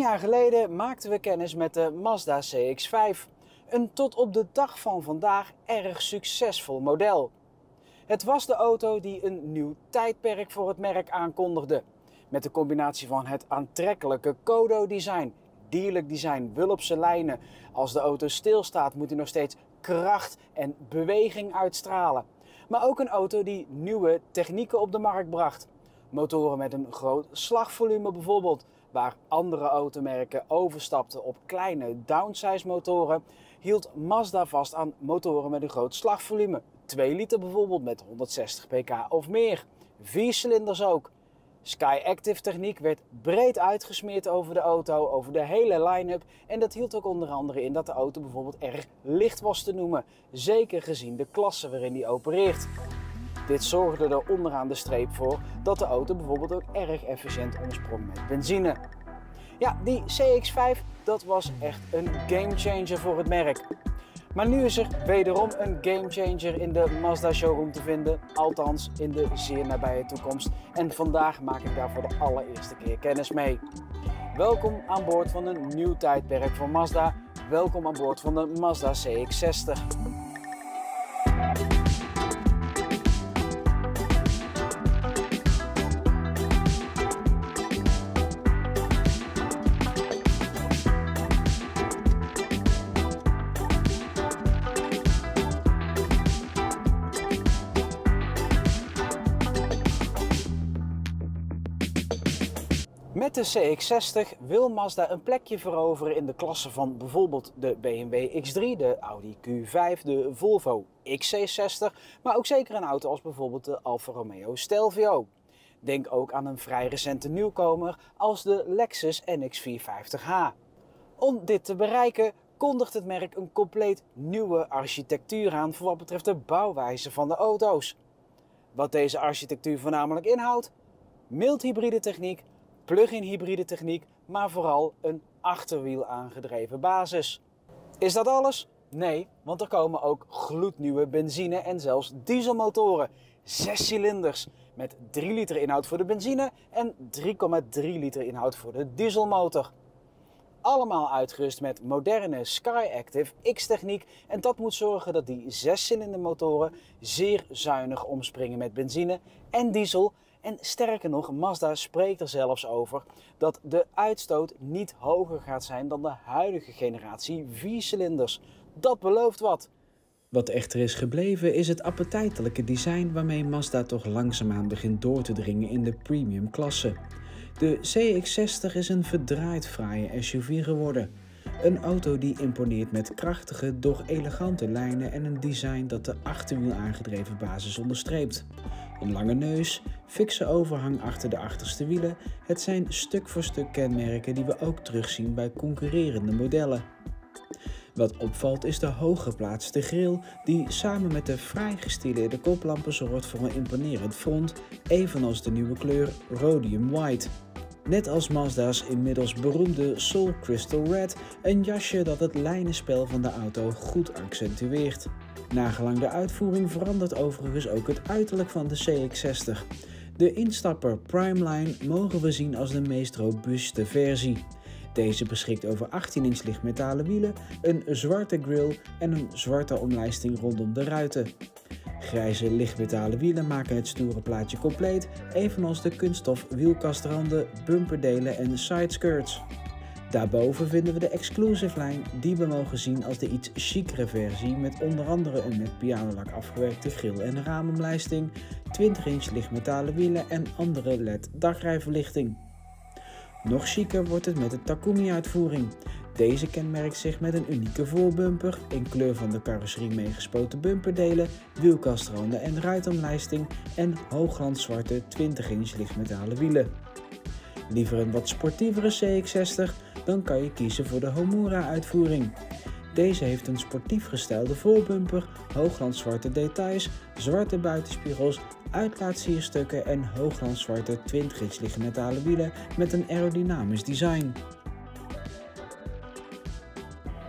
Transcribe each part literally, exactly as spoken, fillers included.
jaar geleden maakten we kennis met de Mazda C X vijf. Een tot op de dag van vandaag erg succesvol model. Het was de auto die een nieuw tijdperk voor het merk aankondigde. Met de combinatie van het aantrekkelijke Kodo-design, dierlijk design, wulpse lijnen. Als de auto stilstaat moet hij nog steeds kracht en beweging uitstralen. Maar ook een auto die nieuwe technieken op de markt bracht. Motoren met een groot slagvolume bijvoorbeeld. Waar andere automerken overstapten op kleine downsize motoren, hield Mazda vast aan motoren met een groot slagvolume. twee liter bijvoorbeeld met honderdzestig pk of meer. vier cilinders ook. Sky Active techniek werd breed uitgesmeerd over de auto, over de hele line-up. En dat hield ook onder andere in dat de auto bijvoorbeeld erg licht was te noemen. Zeker gezien de klasse waarin die opereert. Dit zorgde er onderaan de streep voor dat de auto bijvoorbeeld ook erg efficiënt omsprong met benzine. Ja, die C X vijf, dat was echt een gamechanger voor het merk. Maar nu is er wederom een gamechanger in de Mazda showroom te vinden, althans in de zeer nabije toekomst. En vandaag maak ik daar voor de allereerste keer kennis mee. Welkom aan boord van een nieuw tijdperk voor Mazda. Welkom aan boord van de Mazda C X zestig. Met de C X zestig wil Mazda een plekje veroveren in de klasse van bijvoorbeeld de B M W X drie, de Audi Q vijf, de Volvo X C zestig, maar ook zeker een auto als bijvoorbeeld de Alfa Romeo Stelvio. Denk ook aan een vrij recente nieuwkomer als de Lexus N X vierhonderdvijftig H. Om dit te bereiken kondigt het merk een compleet nieuwe architectuur aan voor wat betreft de bouwwijze van de auto's. Wat deze architectuur voornamelijk inhoudt? Mild hybride techniek, plug-in hybride techniek, maar vooral een achterwiel aangedreven basis. Is dat alles? Nee, want er komen ook gloednieuwe benzine- en zelfs dieselmotoren. Zes cilinders met drie liter inhoud voor de benzine en drie komma drie liter inhoud voor de dieselmotor. Allemaal uitgerust met moderne Sky Active X-techniek en dat moet zorgen dat die zescilindermotoren zeer zuinig omspringen met benzine en diesel. En sterker nog, Mazda spreekt er zelfs over dat de uitstoot niet hoger gaat zijn dan de huidige generatie viercilinders. Dat belooft wat. Wat echter is gebleven is het appetijtelijke design waarmee Mazda toch langzaamaan begint door te dringen in de premium klasse. De C X zestig is een verdraaid fraaie S U V geworden. Een auto die imponeert met krachtige, doch elegante lijnen en een design dat de achterwiel aangedreven basis onderstreept. Een lange neus, fikse overhang achter de achterste wielen, het zijn stuk voor stuk kenmerken die we ook terugzien bij concurrerende modellen. Wat opvalt is de hooggeplaatste gril die samen met de fraai gestileerde koplampen zorgt voor een imponerend front, evenals de nieuwe kleur Rhodium White. Net als Mazda's inmiddels beroemde Soul Crystal Red, een jasje dat het lijnenspel van de auto goed accentueert. Nagelang de uitvoering verandert overigens ook het uiterlijk van de C X zestig. De instapper Primeline mogen we zien als de meest robuuste versie. Deze beschikt over achttien inch lichtmetalen wielen, een zwarte grille en een zwarte omlijsting rondom de ruiten. Grijze lichtmetalen wielen maken het stoere plaatje compleet, evenals de kunststof wielkastranden, bumperdelen en sideskirts. Daarboven vinden we de Exclusive Line die we mogen zien als de iets chicere versie met onder andere een met pianolak afgewerkte grill- en raamomlijsting, twintig inch lichtmetalen wielen en andere L E D dagrijverlichting. Nog chiquer wordt het met de Takumi uitvoering. Deze kenmerkt zich met een unieke voorbumper, in kleur van de carrosserie meegespoten bumperdelen, wielkastranden en ruitomlijsting en hoogglanszwarte twintig inch lichtmetalen wielen. Liever een wat sportievere C X zestig, dan kan je kiezen voor de Homura uitvoering. Deze heeft een sportief gestylede voorbumper, hoogglanszwarte details, zwarte buitenspiegels, uitlaatsierstukken en hoogglanszwarte twintig inch lichtmetalen wielen met een aerodynamisch design.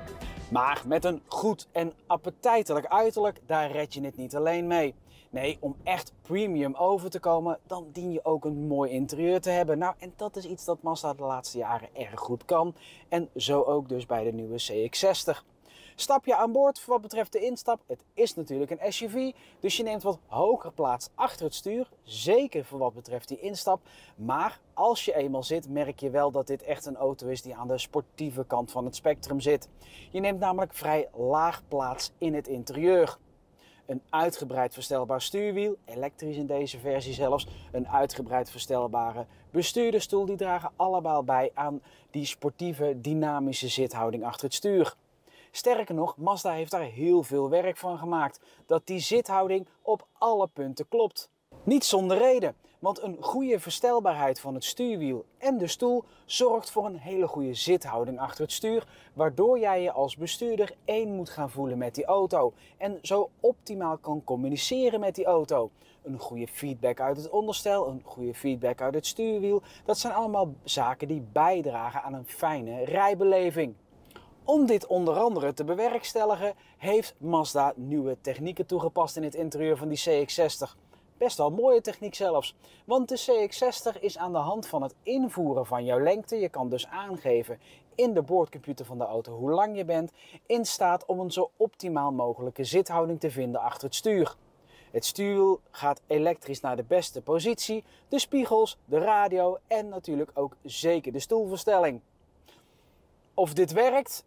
Maar met een goed en appetijtelijk uiterlijk, daar red je het niet alleen mee. Nee, om echt premium over te komen, dan dien je ook een mooi interieur te hebben. Nou, en dat is iets dat Mazda de laatste jaren erg goed kan. En zo ook dus bij de nieuwe C X zestig. Stap je aan boord voor wat betreft de instap, het is natuurlijk een S U V, dus je neemt wat hoger plaats achter het stuur, zeker voor wat betreft die instap. Maar als je eenmaal zit, merk je wel dat dit echt een auto is die aan de sportieve kant van het spectrum zit. Je neemt namelijk vrij laag plaats in het interieur. Een uitgebreid verstelbaar stuurwiel, elektrisch in deze versie zelfs, een uitgebreid verstelbare bestuurdersstoel, die dragen allemaal bij aan die sportieve, dynamische zithouding achter het stuur. Sterker nog, Mazda heeft daar heel veel werk van gemaakt, dat die zithouding op alle punten klopt. Niet zonder reden, want een goede verstelbaarheid van het stuurwiel en de stoel zorgt voor een hele goede zithouding achter het stuur, waardoor jij je als bestuurder één moet gaan voelen met die auto en zo optimaal kan communiceren met die auto. Een goede feedback uit het onderstel, een goede feedback uit het stuurwiel, dat zijn allemaal zaken die bijdragen aan een fijne rijbeleving. Om dit onder andere te bewerkstelligen heeft Mazda nieuwe technieken toegepast in het interieur van die C X zestig. Best wel mooie techniek zelfs, want de C X zestig is aan de hand van het invoeren van jouw lengte, je kan dus aangeven in de boordcomputer van de auto hoe lang je bent, in staat om een zo optimaal mogelijke zithouding te vinden achter het stuur. Het stuurwiel gaat elektrisch naar de beste positie, de spiegels, de radio en natuurlijk ook zeker de stoelverstelling. Of dit werkt?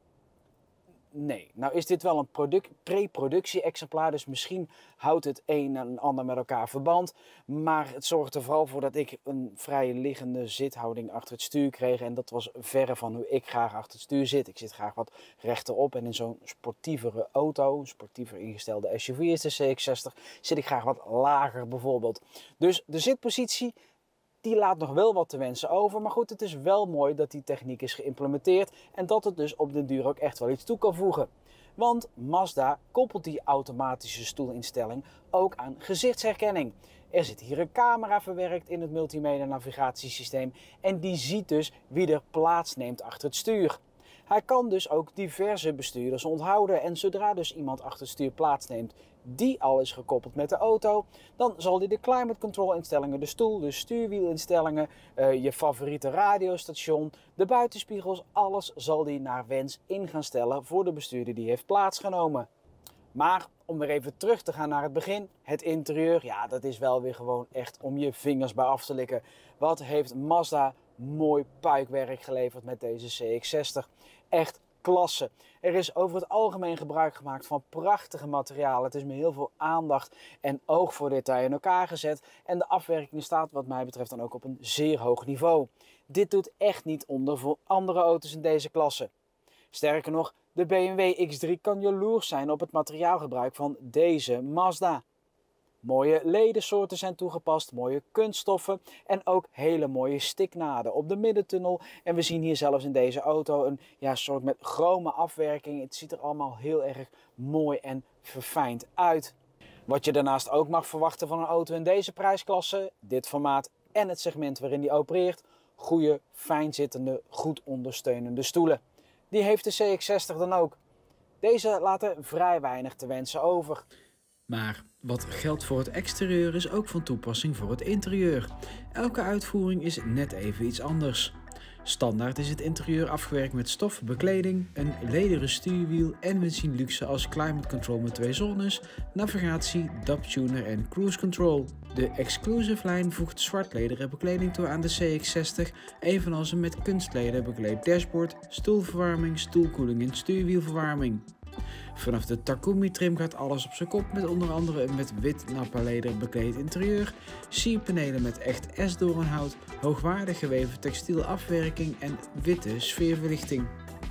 Nee. Nou is dit wel een pre-productie exemplaar, dus misschien houdt het een en ander met elkaar verband. Maar het zorgt er vooral voor dat ik een vrij liggende zithouding achter het stuur kreeg. En dat was verre van hoe ik graag achter het stuur zit. Ik zit graag wat rechterop en in zo'n sportievere auto, sportiever ingestelde S U V is de C X zestig, zit ik graag wat lager bijvoorbeeld. Dus de zitpositie, die laat nog wel wat te wensen over, maar goed, het is wel mooi dat die techniek is geïmplementeerd en dat het dus op den duur ook echt wel iets toe kan voegen. Want Mazda koppelt die automatische stoelinstelling ook aan gezichtsherkenning. Er zit hier een camera verwerkt in het multimedia navigatiesysteem en die ziet dus wie er plaatsneemt achter het stuur. Hij kan dus ook diverse bestuurders onthouden en zodra dus iemand achter het stuur plaatsneemt die al is gekoppeld met de auto, dan zal hij de climate control instellingen, de stoel, de stuurwielinstellingen, uh, je favoriete radiostation, de buitenspiegels, alles zal hij naar wens in gaan stellen voor de bestuurder die heeft plaatsgenomen. Maar om weer even terug te gaan naar het begin, het interieur, ja, dat is wel weer gewoon echt om je vingers bij af te likken. Wat heeft Mazda mooi puikwerk geleverd met deze C X zestig. Echt klasse. Er is over het algemeen gebruik gemaakt van prachtige materialen. Het is met heel veel aandacht en oog voor detail in elkaar gezet. En de afwerking staat wat mij betreft dan ook op een zeer hoog niveau. Dit doet echt niet onder voor andere auto's in deze klasse. Sterker nog, de B M W X drie kan jaloers zijn op het materiaalgebruik van deze Mazda. Mooie ledensoorten zijn toegepast, mooie kunststoffen en ook hele mooie stiknaden op de middentunnel. En we zien hier zelfs in deze auto een ja, soort met chrome afwerking. Het ziet er allemaal heel erg mooi en verfijnd uit. Wat je daarnaast ook mag verwachten van een auto in deze prijsklasse, dit formaat en het segment waarin die opereert, goede, fijn zittende, goed ondersteunende stoelen. Die heeft de C X zestig dan ook. Deze laten vrij weinig te wensen over. Maar wat geldt voor het exterieur is ook van toepassing voor het interieur. Elke uitvoering is net even iets anders. Standaard is het interieur afgewerkt met stoffen bekleding, een lederen stuurwiel en we zien luxe als climate control met twee zones, navigatie, D A B-tuner en cruise control. De exclusive lijn voegt zwart lederen bekleding toe aan de C X zestig, evenals een met kunstleden bekleed dashboard, stoelverwarming, stoelkoeling en stuurwielverwarming. Vanaf de Takumi trim gaat alles op zijn kop met onder andere een met wit nappa-leder bekleed interieur, sierpanelen met echt esdoornhout, hoogwaardig geweven textiel afwerking en witte sfeerverlichting.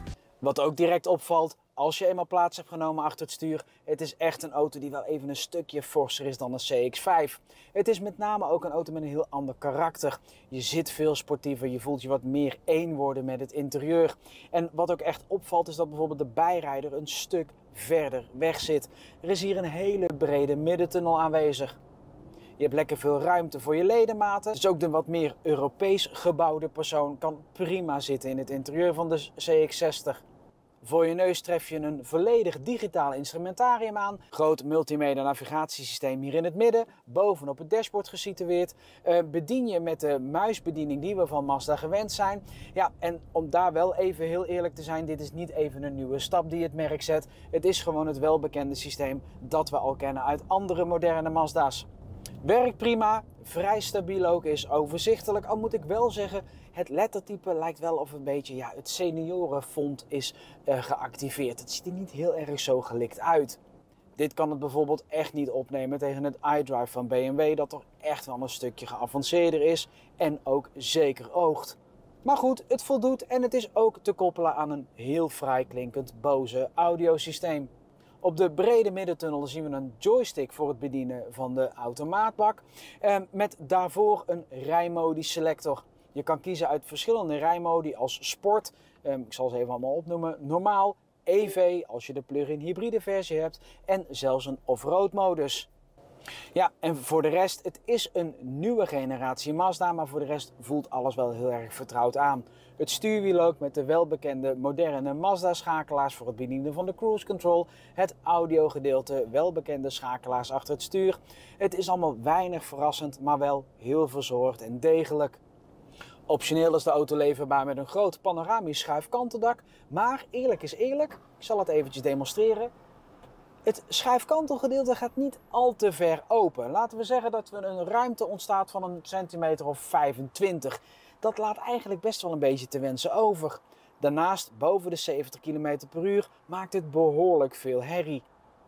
Wat ook direct opvalt als je eenmaal plaats hebt genomen achter het stuur, het is echt een auto die wel even een stukje forser is dan een C X vijf. Het is met name ook een auto met een heel ander karakter. Je zit veel sportiever, je voelt je wat meer één worden met het interieur. En wat ook echt opvalt is dat bijvoorbeeld de bijrijder een stuk verder weg zit. Er is hier een hele brede middentunnel aanwezig. Je hebt lekker veel ruimte voor je ledematen. Dus ook de wat meer Europees gebouwde persoon kan prima zitten in het interieur van de C X zestig. Voor je neus tref je een volledig digitaal instrumentarium aan. Groot multimedia navigatiesysteem hier in het midden, bovenop het dashboard gesitueerd. Uh, bedien je met de muisbediening die we van Mazda gewend zijn. Ja, en om daar wel even heel eerlijk te zijn, dit is niet even een nieuwe stap die het merk zet. Het is gewoon het welbekende systeem dat we al kennen uit andere moderne Mazda's. Werkt prima, vrij stabiel ook, is overzichtelijk. Al moet ik wel zeggen, het lettertype lijkt wel of een beetje ja, het seniorenfont is uh, geactiveerd. Het ziet er niet heel erg zo gelikt uit. Dit kan het bijvoorbeeld echt niet opnemen tegen het iDrive van B M W, dat toch echt wel een stukje geavanceerder is en ook zeker oogt. Maar goed, het voldoet en het is ook te koppelen aan een heel fraai klinkend Bose audiosysteem. Op de brede middentunnel zien we een joystick voor het bedienen van de automaatbak. Eh, met daarvoor een rijmodi selector. Je kan kiezen uit verschillende rijmodi als sport, eh, ik zal ze even allemaal opnoemen, normaal, E V als je de plug-in hybride versie hebt en zelfs een off-road modus. Ja, en voor de rest, het is een nieuwe generatie Mazda, maar voor de rest voelt alles wel heel erg vertrouwd aan. Het stuurwiel ook met de welbekende moderne Mazda schakelaars voor het bedienen van de cruise control. Het audiogedeelte, welbekende schakelaars achter het stuur. Het is allemaal weinig verrassend, maar wel heel verzorgd en degelijk. Optioneel is de auto leverbaar met een groot panoramisch schuifkanteldak, maar eerlijk is eerlijk, ik zal het eventjes demonstreren. Het schuifkantelgedeelte gaat niet al te ver open. Laten we zeggen dat er een ruimte ontstaat van een centimeter of vijfentwintig. Dat laat eigenlijk best wel een beetje te wensen over. Daarnaast, boven de zeventig kilometer per uur, maakt het behoorlijk veel herrie.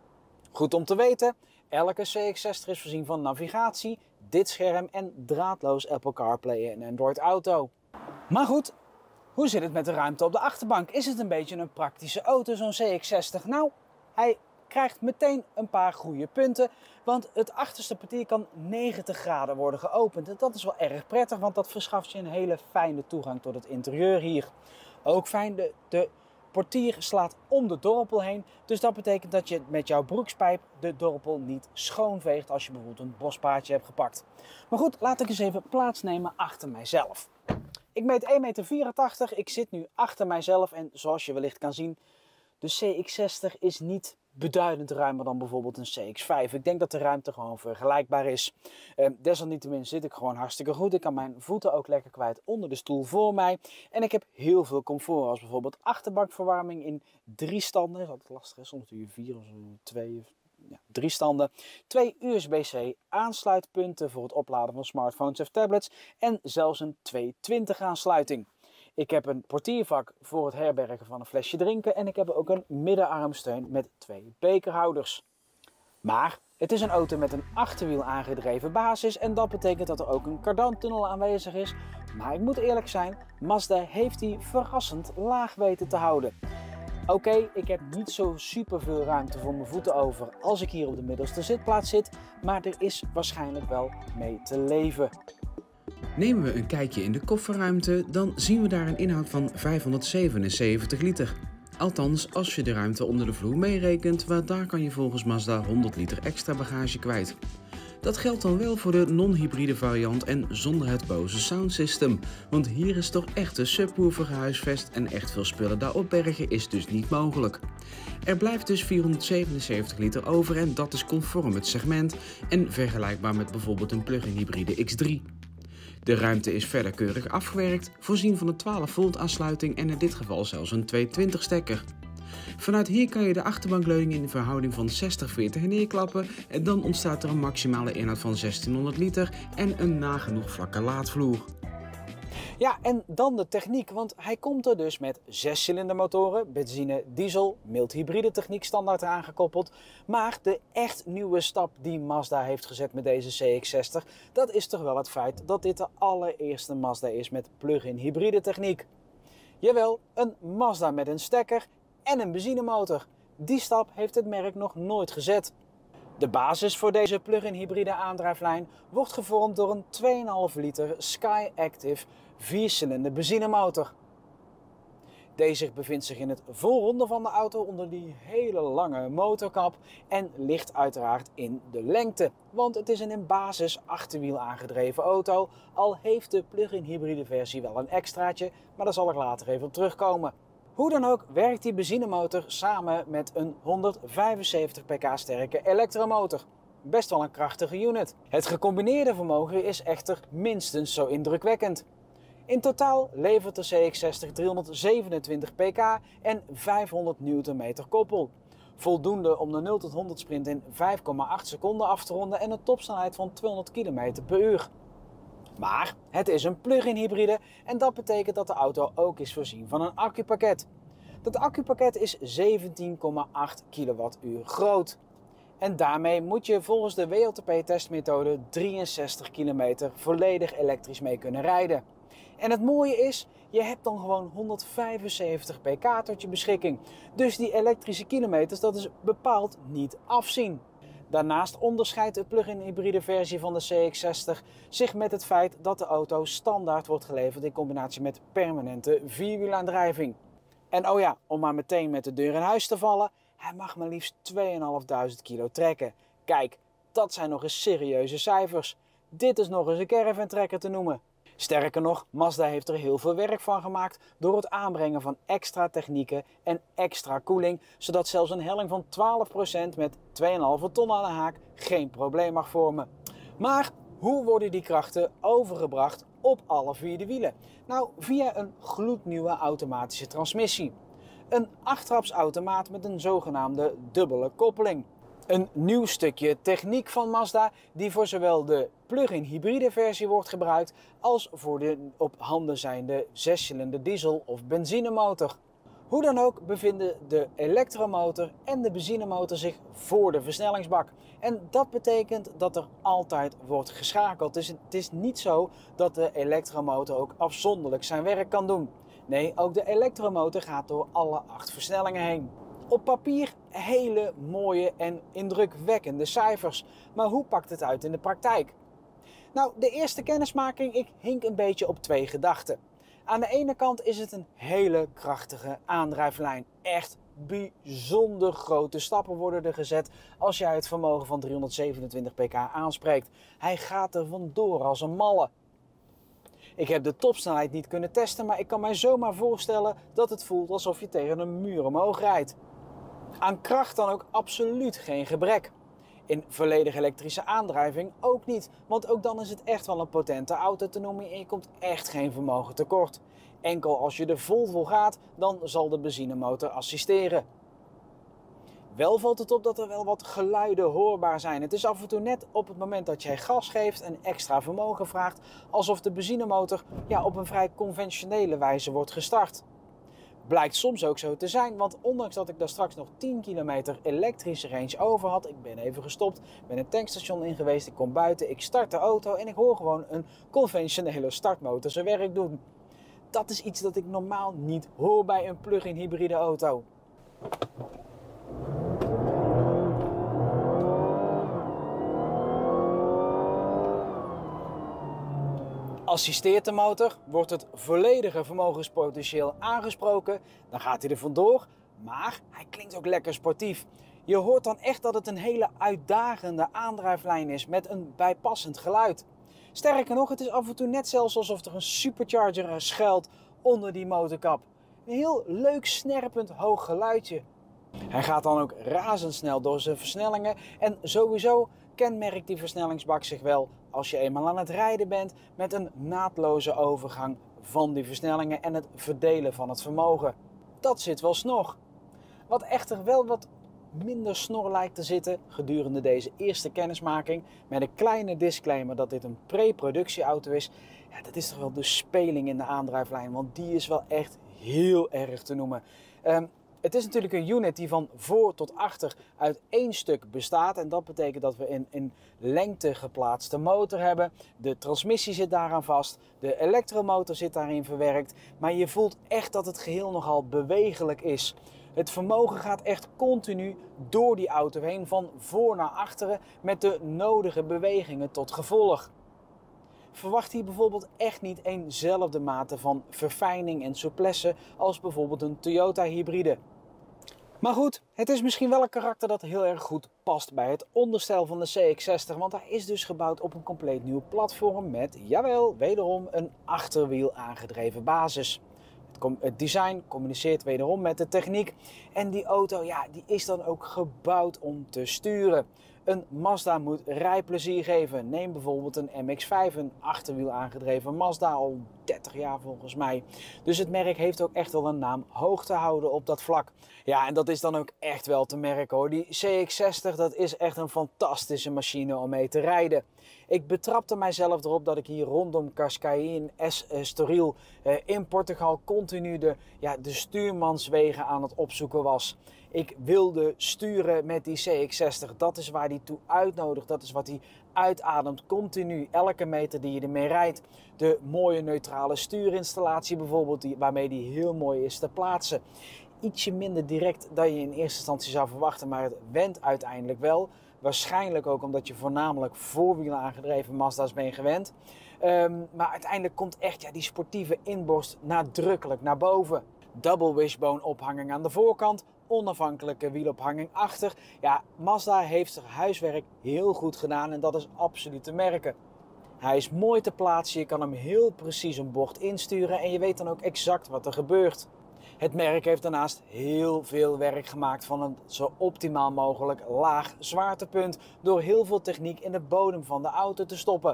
Goed om te weten, elke C X zestig is voorzien van navigatie, dit scherm en draadloos Apple CarPlay en Android Auto. Maar goed, hoe zit het met de ruimte op de achterbank? Is het een beetje een praktische auto, zo'n C X zestig? Nou, hij krijgt meteen een paar goede punten, want het achterste portier kan negentig graden worden geopend. En dat is wel erg prettig, want dat verschaft je een hele fijne toegang tot het interieur hier. Ook fijn, de, de portier slaat om de dorpel heen, dus dat betekent dat je met jouw broekspijp de dorpel niet schoonveegt als je bijvoorbeeld een bospaadje hebt gepakt. Maar goed, laat ik eens even plaatsnemen achter mijzelf. Ik meet één meter vierentachtig, ik zit nu achter mijzelf en zoals je wellicht kan zien, de C X zestig is niet beduidend ruimer dan bijvoorbeeld een C X vijf. Ik denk dat de ruimte gewoon vergelijkbaar is. Uh, desalniettemin zit ik gewoon hartstikke goed. Ik kan mijn voeten ook lekker kwijt onder de stoel voor mij. En ik heb heel veel comfort, als bijvoorbeeld achterbankverwarming in drie standen. Dat is altijd lastig, hè? Soms doe je vier of twee of ja, drie standen. Twee U S B C aansluitpunten voor het opladen van smartphones of tablets. En zelfs een tweehonderdtwintig aansluiting. Ik heb een portiervak voor het herbergen van een flesje drinken en ik heb ook een middenarmsteun met twee bekerhouders. Maar het is een auto met een achterwiel aangedreven basis en dat betekent dat er ook een kardantunnel aanwezig is. Maar ik moet eerlijk zijn, Mazda heeft die verrassend laag weten te houden. Oké, okay, ik heb niet zo super veel ruimte voor mijn voeten over als ik hier op de middelste zitplaats zit, maar er is waarschijnlijk wel mee te leven. Nemen we een kijkje in de kofferruimte, dan zien we daar een inhoud van vijfhonderdzevenenzeventig liter. Althans, als je de ruimte onder de vloer meerekent, waar daar kan je volgens Mazda honderd liter extra bagage kwijt. Dat geldt dan wel voor de non-hybride variant en zonder het Bose Sound System, want hier is toch echt een subwoofer gehuisvest en echt veel spullen daarop bergen is dus niet mogelijk. Er blijft dus vierhonderdzevenenzeventig liter over en dat is conform het segment en vergelijkbaar met bijvoorbeeld een plug-in hybride X drie. De ruimte is verder keurig afgewerkt, voorzien van een twaalf volt aansluiting en in dit geval zelfs een tweehonderdtwintig stekker. Vanuit hier kan je de achterbankleuning in de verhouding van zestig veertig neerklappen en dan ontstaat er een maximale inhoud van zestienhonderd liter en een nagenoeg vlakke laadvloer. Ja, en dan de techniek, want hij komt er dus met zescilindermotoren, benzine, diesel, mild hybride techniek standaard aangekoppeld. Maar de echt nieuwe stap die Mazda heeft gezet met deze C X zestig, dat is toch wel het feit dat dit de allereerste Mazda is met plug-in hybride techniek. Jawel, een Mazda met een stekker en een benzinemotor. Die stap heeft het merk nog nooit gezet. De basis voor deze plug-in hybride aandrijflijn wordt gevormd door een twee komma vijf liter Skyactiv viercilinder benzinemotor. Deze bevindt zich in het voorronde van de auto onder die hele lange motorkap en ligt uiteraard in de lengte. Want het is een in basis achterwiel aangedreven auto, al heeft de plug-in hybride versie wel een extraatje, maar daar zal ik later even op terugkomen. Hoe dan ook werkt die benzinemotor samen met een honderdvijfenzeventig pk sterke elektromotor. Best wel een krachtige unit. Het gecombineerde vermogen is echter minstens zo indrukwekkend. In totaal levert de C X zestig driehonderdzevenentwintig pk en vijfhonderd newtonmeter koppel. Voldoende om de nul tot honderd sprint in vijf komma acht seconden af te ronden en een topsnelheid van tweehonderd kilometer per uur. Maar het is een plug-in hybride en dat betekent dat de auto ook is voorzien van een accupakket. Dat accupakket is zeventien komma acht kilowattuur groot. En daarmee moet je volgens de W L T P-testmethode drieënzestig kilometer volledig elektrisch mee kunnen rijden. En het mooie is, je hebt dan gewoon honderdvijfenzeventig pk tot je beschikking. Dus die elektrische kilometers, dat is bepaald niet afzien. Daarnaast onderscheidt de plug-in hybride versie van de C X zestig zich met het feit dat de auto standaard wordt geleverd in combinatie met permanente vierwielaandrijving. En oh ja, om maar meteen met de deur in huis te vallen, hij mag maar liefst tweeduizend kilo trekken. Kijk, dat zijn nog eens serieuze cijfers. Dit is nog eens een caravan trekker te noemen. Sterker nog, Mazda heeft er heel veel werk van gemaakt door het aanbrengen van extra technieken en extra koeling, zodat zelfs een helling van twaalf procent met twee komma vijf ton aan de haak geen probleem mag vormen. Maar hoe worden die krachten overgebracht op alle vier de wielen? Nou, via een gloednieuwe automatische transmissie. Een achttrapsautomaat met een zogenaamde dubbele koppeling. Een nieuw stukje techniek van Mazda die voor zowel de plug-in hybride versie wordt gebruikt als voor de op handen zijnde zescilinder diesel of benzinemotor. Hoe dan ook bevinden de elektromotor en de benzinemotor zich voor de versnellingsbak. En dat betekent dat er altijd wordt geschakeld. Dus het is niet zo dat de elektromotor ook afzonderlijk zijn werk kan doen. Nee, ook de elektromotor gaat door alle acht versnellingen heen. Op papier hele mooie en indrukwekkende cijfers. Maar hoe pakt het uit in de praktijk? Nou, de eerste kennismaking, ik hink een beetje op twee gedachten. Aan de ene kant is het een hele krachtige aandrijflijn. Echt bijzonder grote stappen worden er gezet als jij het vermogen van driehonderdzevenentwintig pk aanspreekt. Hij gaat er vandoor als een malle. Ik heb de topsnelheid niet kunnen testen, maar ik kan mij zomaar voorstellen dat het voelt alsof je tegen een muur omhoog rijdt. Aan kracht dan ook absoluut geen gebrek. In volledig elektrische aandrijving ook niet, want ook dan is het echt wel een potente auto te noemen en je komt echt geen vermogen tekort. Enkel als je er vol voor gaat, dan zal de benzinemotor assisteren. Wel valt het op dat er wel wat geluiden hoorbaar zijn. Het is af en toe net op het moment dat jij gas geeft en extra vermogen vraagt, alsof de benzinemotor ja, op een vrij conventionele wijze wordt gestart. Blijkt soms ook zo te zijn, want ondanks dat ik daar straks nog tien kilometer elektrische range over had, ik ben even gestopt, ben een tankstation in geweest, ik kom buiten, ik start de auto en ik hoor gewoon een conventionele startmotor zijn werk doen. Dat is iets dat ik normaal niet hoor bij een plug-in hybride auto. Assisteert de motor, wordt het volledige vermogenspotentieel aangesproken, dan gaat hij er vandoor, maar hij klinkt ook lekker sportief. Je hoort dan echt dat het een hele uitdagende aandrijflijn is met een bijpassend geluid. Sterker nog, het is af en toe net zelfs alsof er een supercharger schuilt onder die motorkap. Een heel leuk snerpend hoog geluidje. Hij gaat dan ook razendsnel door zijn versnellingen en sowieso kenmerkt die versnellingsbak zich wel als je eenmaal aan het rijden bent met een naadloze overgang van die versnellingen en het verdelen van het vermogen. Dat zit wel snor. Wat echter wel wat minder snor lijkt te zitten gedurende deze eerste kennismaking, met een kleine disclaimer dat dit een pre-productieauto is, ja, dat is toch wel de speling in de aandrijflijn, want die is wel echt heel erg te noemen. Um, Het is natuurlijk een unit die van voor tot achter uit één stuk bestaat. En dat betekent dat we een in lengte geplaatste motor hebben. De transmissie zit daaraan vast. De elektromotor zit daarin verwerkt. Maar je voelt echt dat het geheel nogal bewegelijk is. Het vermogen gaat echt continu door die auto heen, van voor naar achteren, met de nodige bewegingen tot gevolg. Verwacht hier bijvoorbeeld echt niet eenzelfde mate van verfijning en souplesse als bijvoorbeeld een Toyota hybride. Maar goed, het is misschien wel een karakter dat heel erg goed past bij het onderstel van de C X zestig, want hij is dus gebouwd op een compleet nieuw platform met, jawel, wederom een achterwiel aangedreven basis. Het het design communiceert wederom met de techniek. En die auto, ja, die is dan ook gebouwd om te sturen. Een Mazda moet rijplezier geven. Neem bijvoorbeeld een M X vijf, een achterwiel aangedreven Mazda, al dertig jaar volgens mij. Dus het merk heeft ook echt wel een naam hoog te houden op dat vlak. Ja, en dat is dan ook echt wel te merken hoor. Die C X zestig, dat is echt een fantastische machine om mee te rijden. Ik betrapte mijzelf erop dat ik hier rondom Cascais S Estoril eh, in Portugal continu de, ja, de stuurmanswegen aan het opzoeken was. Ik wilde sturen met die C X zestig. Dat is waar die toe uitnodigt. Dat is wat hij uitademt. Continu, elke meter die je ermee rijdt. De mooie neutrale stuurinstallatie bijvoorbeeld, die, waarmee die heel mooi is te plaatsen. Ietsje minder direct dan je in eerste instantie zou verwachten, maar het went uiteindelijk wel. Waarschijnlijk ook omdat je voornamelijk voorwielen aangedreven Mazda's bent gewend. Um, maar uiteindelijk komt echt ja, die sportieve inborst nadrukkelijk naar boven. Double wishbone ophanging aan de voorkant, onafhankelijke wielophanging achter. Ja, Mazda heeft zijn huiswerk heel goed gedaan en dat is absoluut te merken. Hij is mooi te plaatsen, je kan hem heel precies een bocht insturen en je weet dan ook exact wat er gebeurt. Het merk heeft daarnaast heel veel werk gemaakt van een zo optimaal mogelijk laag zwaartepunt door heel veel techniek in de bodem van de auto te stoppen.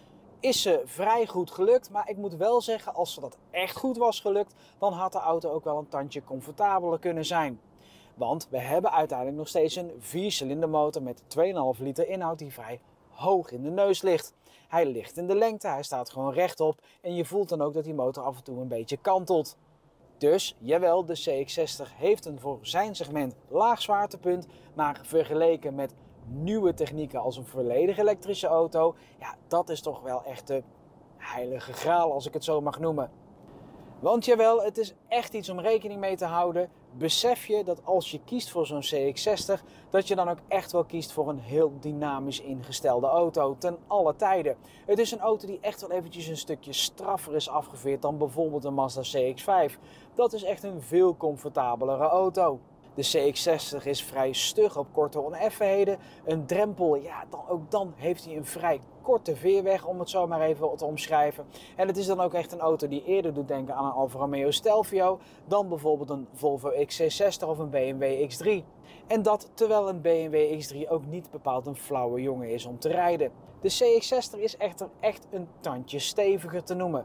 Is ze vrij goed gelukt, maar ik moet wel zeggen, als ze dat echt goed was gelukt, dan had de auto ook wel een tandje comfortabeler kunnen zijn. Want we hebben uiteindelijk nog steeds een viercilindermotor met twee komma vijf liter inhoud die vrij hoog in de neus ligt. Hij ligt in de lengte, hij staat gewoon rechtop en je voelt dan ook dat die motor af en toe een beetje kantelt. Dus, jawel, de C X zestig heeft een voor zijn segment laag zwaartepunt, maar vergeleken met nieuwe technieken als een volledig elektrische auto, ja, dat is toch wel echt de heilige graal als ik het zo mag noemen. Want jawel, het is echt iets om rekening mee te houden. Besef je dat als je kiest voor zo'n C X zestig, dat je dan ook echt wel kiest voor een heel dynamisch ingestelde auto ten alle tijden. Het is een auto die echt wel eventjes een stukje straffer is afgeveerd dan bijvoorbeeld een Mazda C X vijf. Dat is echt een veel comfortabelere auto. De C X zestig is vrij stug op korte oneffenheden. Een drempel, ja, dan, ook dan heeft hij een vrij korte veerweg, om het zo maar even te omschrijven. En het is dan ook echt een auto die eerder doet denken aan een Alfa Romeo Stelvio dan bijvoorbeeld een Volvo X C zestig of een B M W X drie. En dat terwijl een B M W X drie ook niet bepaald een flauwe jongen is om te rijden. De C X zestig is echter echt een tandje steviger te noemen.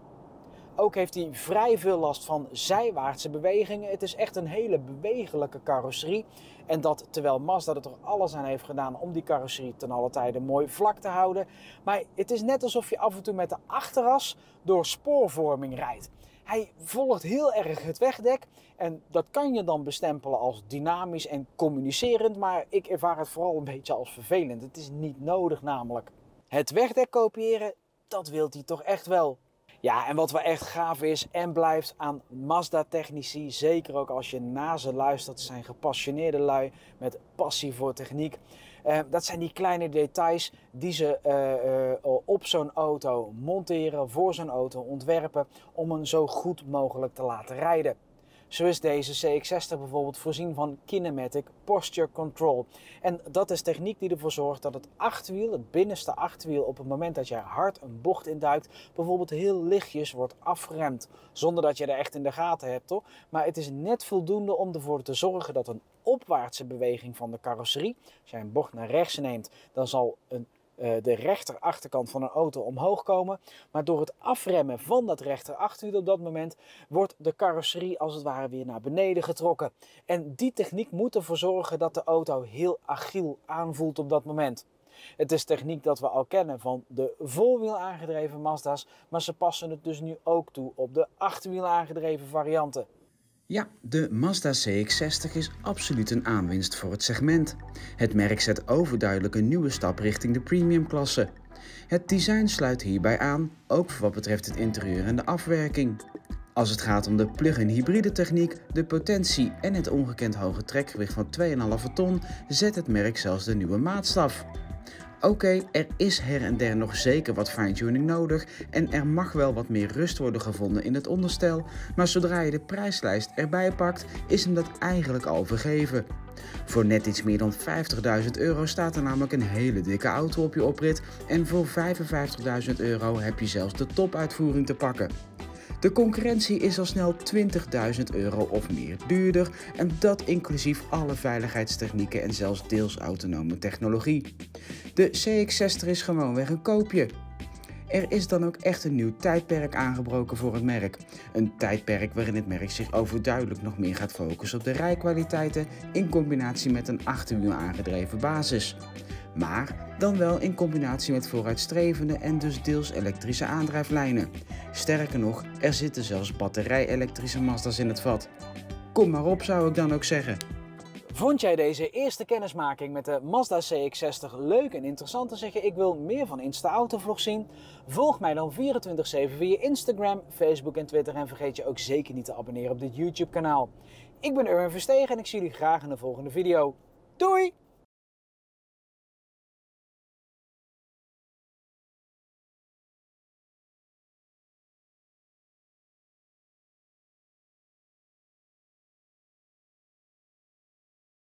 Ook heeft hij vrij veel last van zijwaartse bewegingen. Het is echt een hele bewegelijke carrosserie. En dat terwijl Mazda er toch alles aan heeft gedaan om die carrosserie ten alle tijde mooi vlak te houden. Maar het is net alsof je af en toe met de achteras door spoorvorming rijdt. Hij volgt heel erg het wegdek en dat kan je dan bestempelen als dynamisch en communicerend. Maar ik ervaar het vooral een beetje als vervelend. Het is niet nodig namelijk. Het wegdek kopiëren, dat wil hij toch echt wel. Ja, en wat wel echt gaaf is en blijft aan Mazda-technici, zeker ook als je naar ze luistert, zijn gepassioneerde lui met passie voor techniek. Uh, dat zijn die kleine details die ze uh, uh, op zo'n auto monteren, voor zo'n auto ontwerpen, om hem zo goed mogelijk te laten rijden. Zo is deze C X zestig bijvoorbeeld voorzien van Kinematic Posture Control. En dat is techniek die ervoor zorgt dat het achterwiel, het binnenste achterwiel, op het moment dat je hard een bocht induikt, bijvoorbeeld heel lichtjes wordt afgeremd. Zonder dat je er echt in de gaten hebt, hoor. Maar het is net voldoende om ervoor te zorgen dat een opwaartse beweging van de carrosserie, als jij een bocht naar rechts neemt, dan zal een de rechterachterkant van een auto omhoog komen. Maar door het afremmen van dat rechterachterwiel op dat moment wordt de carrosserie als het ware weer naar beneden getrokken. En die techniek moet ervoor zorgen dat de auto heel agiel aanvoelt op dat moment. Het is techniek dat we al kennen van de voorwiel aangedreven Mazda's, maar ze passen het dus nu ook toe op de achterwiel aangedreven varianten. Ja, de Mazda C X zestig is absoluut een aanwinst voor het segment. Het merk zet overduidelijk een nieuwe stap richting de premiumklasse. Het design sluit hierbij aan, ook voor wat betreft het interieur en de afwerking. Als het gaat om de plug-in hybride techniek, de potentie en het ongekend hoge trekgewicht van twee komma vijf ton, zet het merk zelfs de nieuwe maatstaf. Oké, okay, er is her en der nog zeker wat fine-tuning nodig en er mag wel wat meer rust worden gevonden in het onderstel, maar zodra je de prijslijst erbij pakt, is hem dat eigenlijk al vergeven. Voor net iets meer dan vijftigduizend euro staat er namelijk een hele dikke auto op je oprit en voor vijfenvijftigduizend euro heb je zelfs de topuitvoering te pakken. De concurrentie is al snel twintigduizend euro of meer duurder en dat inclusief alle veiligheidstechnieken en zelfs deels autonome technologie. De C X zestig is gewoonweg een koopje. Er is dan ook echt een nieuw tijdperk aangebroken voor het merk. Een tijdperk waarin het merk zich overduidelijk nog meer gaat focussen op de rijkwaliteiten in combinatie met een achterwiel aangedreven basis. Maar dan wel in combinatie met vooruitstrevende en dus deels elektrische aandrijflijnen. Sterker nog, er zitten zelfs batterij-elektrische Mazda's in het vat. Kom maar op, zou ik dan ook zeggen. Vond jij deze eerste kennismaking met de Mazda C X zestig leuk en interessant? Dan zeg je, ik wil meer van Insta Autovlog zien. Volg mij dan vierentwintig zeven via Instagram, Facebook en Twitter. En vergeet je ook zeker niet te abonneren op dit YouTube kanaal. Ik ben Erwin Verstegen en ik zie jullie graag in de volgende video. Doei!